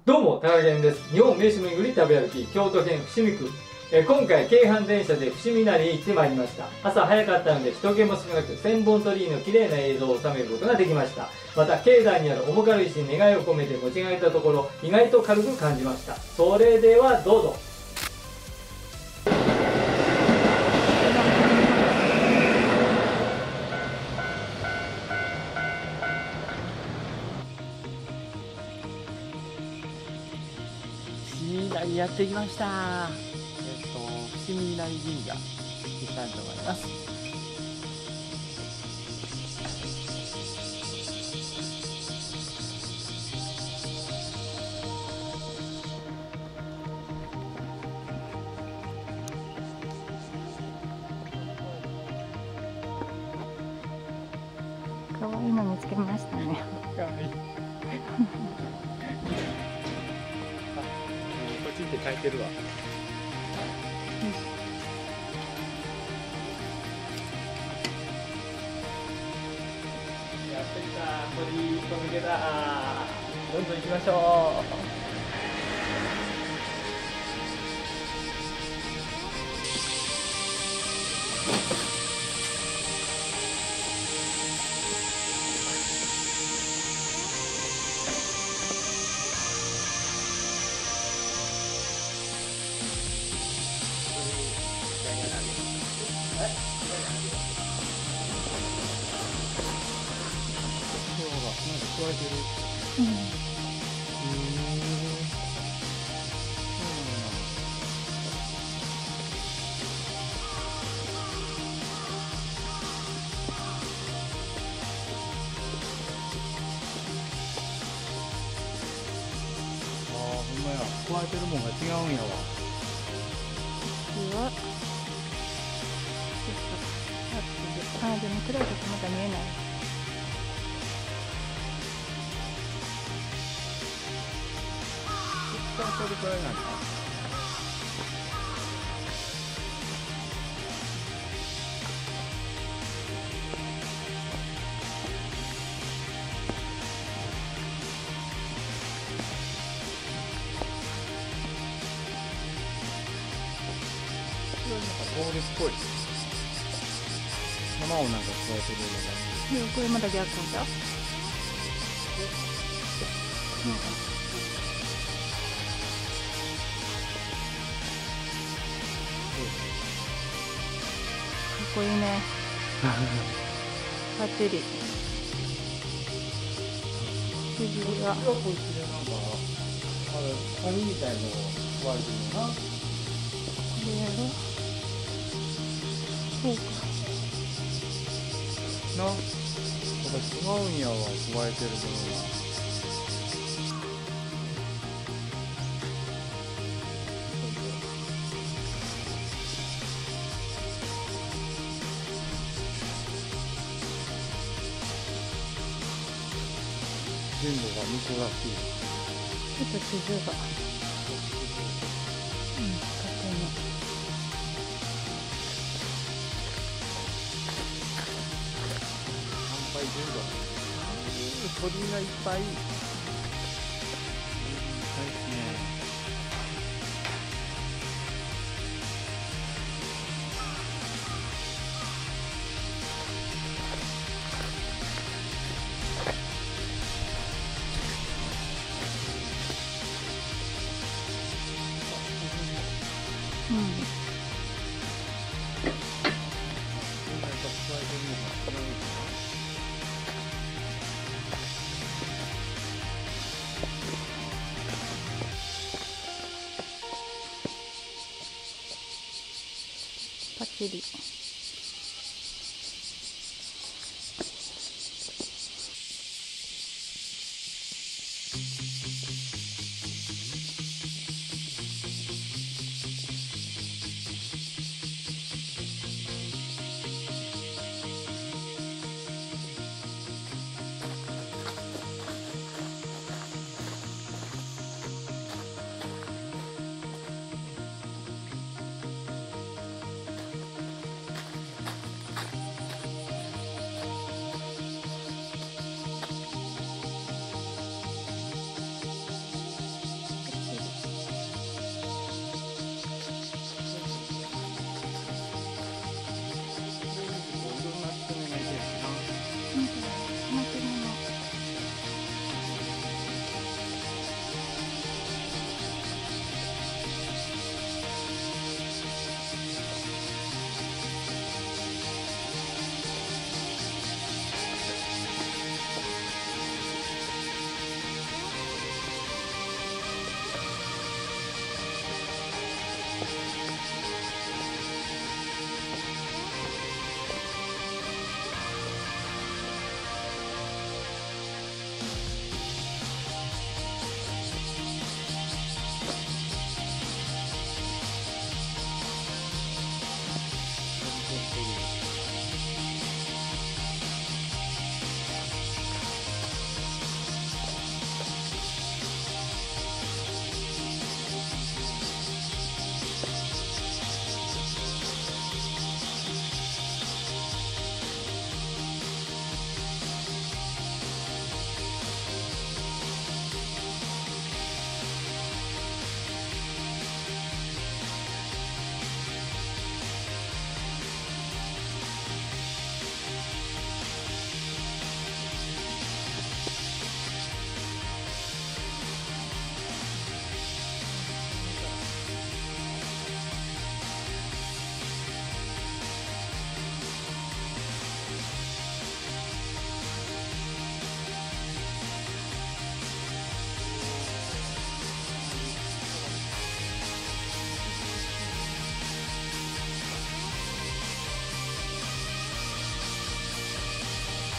どうも、高源です。日本名所巡り食べ歩き、京都県伏見区。今回、京阪電車で伏見稲荷へ行ってまいりました。朝早かったので人気も少なく、千本鳥居の綺麗な映像を収めることができました。また、境内にある重軽石に願いを込めて持ち上げたところ、意外と軽く感じました。それでは、どうぞ。 伏見稲荷やってきました。伏見稲荷神社行きたいと思います。 可愛いの見つけましたね。 かわいい。こっちって書いてるわ。やってきた。鳥居と抜けた。どんどん行きましょう。食われてる。ほんまや。食われてるもんが違うんやわ。 でも暗いとまだ見えない。 これくらいなんだ。ゴールっぽい。玉をなんか加えてるような。 これまだ逆じゃ。かっこいいね。バッテリー。次が。 こっちでなんか紙みたいのを加えてるのな。 これやろ。そうか。 な。やっぱ違うんやわ、加えてるものが。全部が味噌らしい。 ちょっと地図が。縦に。 乾杯全部。鳥がいっぱい。いいですね。 パチリ。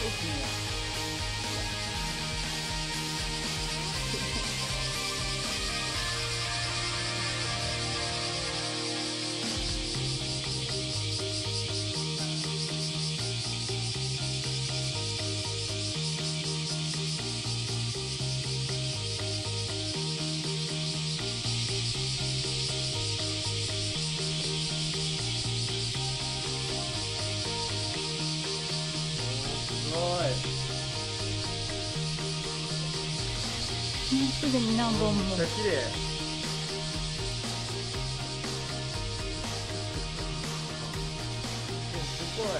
すでに何本も。 めっちゃ綺麗。すごい。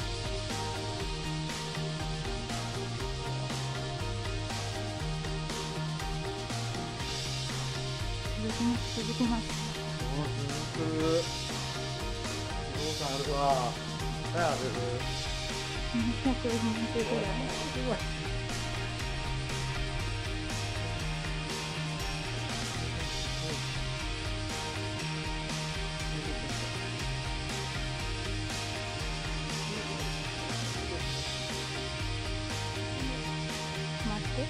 続きます。 続く。動感あるわ。ある。 200ぐらい。 すごい。 待って。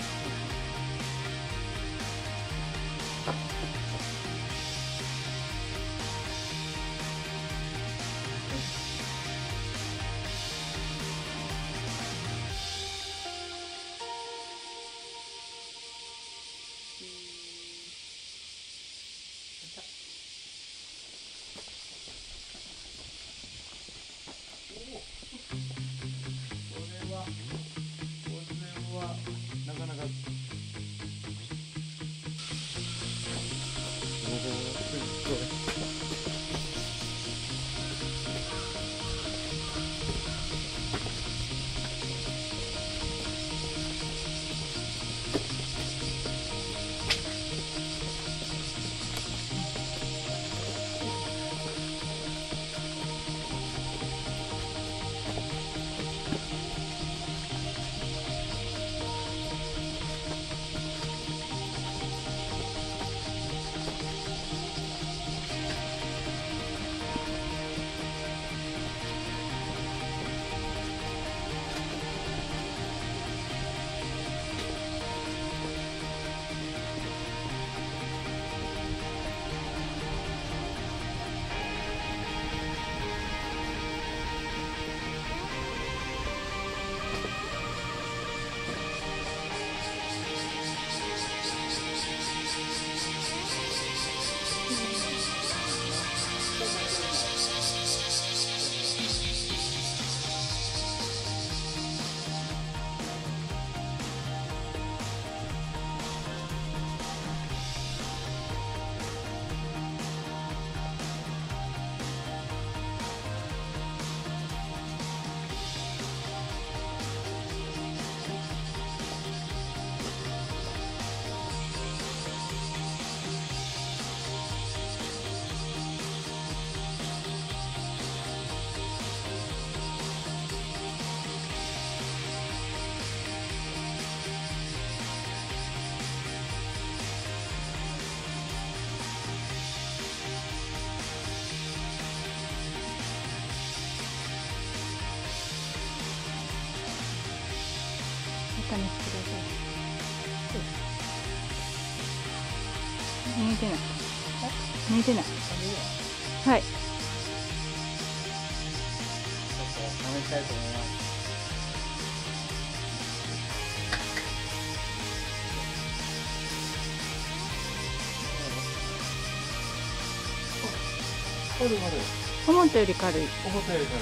なかなか。 試してください。抜いてない。抜いてない。はい。 試したいと思います。軽い。 思ったより軽い。 思ったより軽い。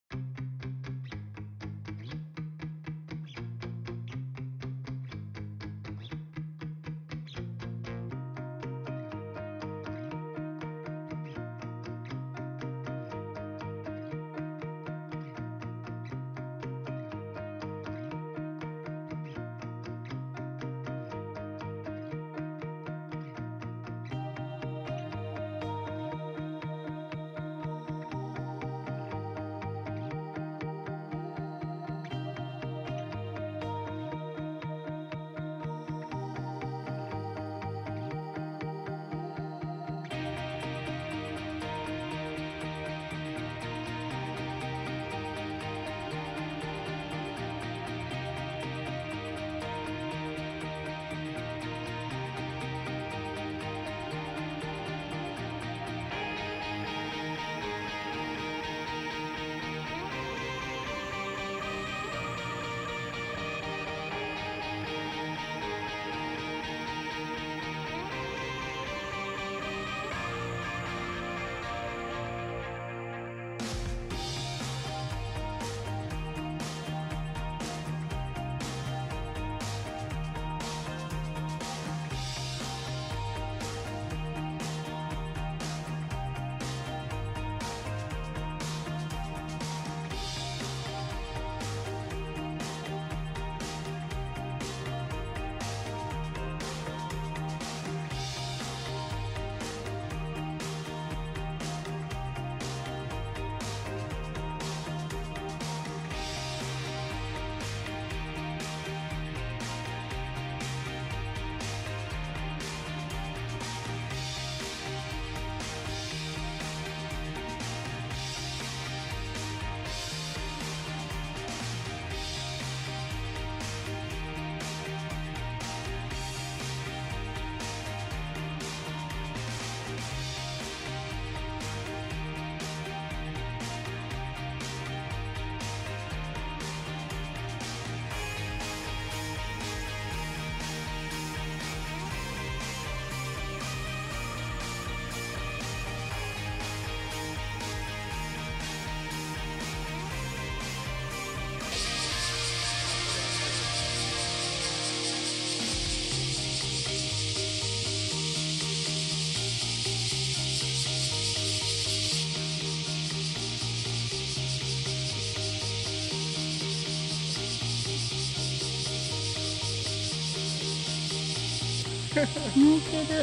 向いてる。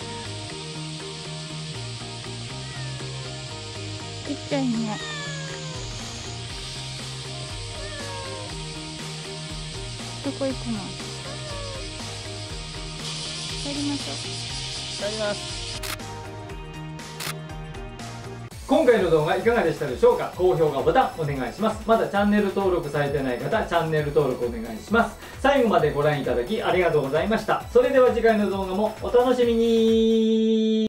ちっちゃいね。どこ行くの？帰りましょう。 帰ります。 今回の動画いかがでしたでしょうか。高評価ボタンお願いします。まだチャンネル登録されてない方、チャンネル登録お願いします。最後までご覧いただきありがとうございました。それでは次回の動画もお楽しみに。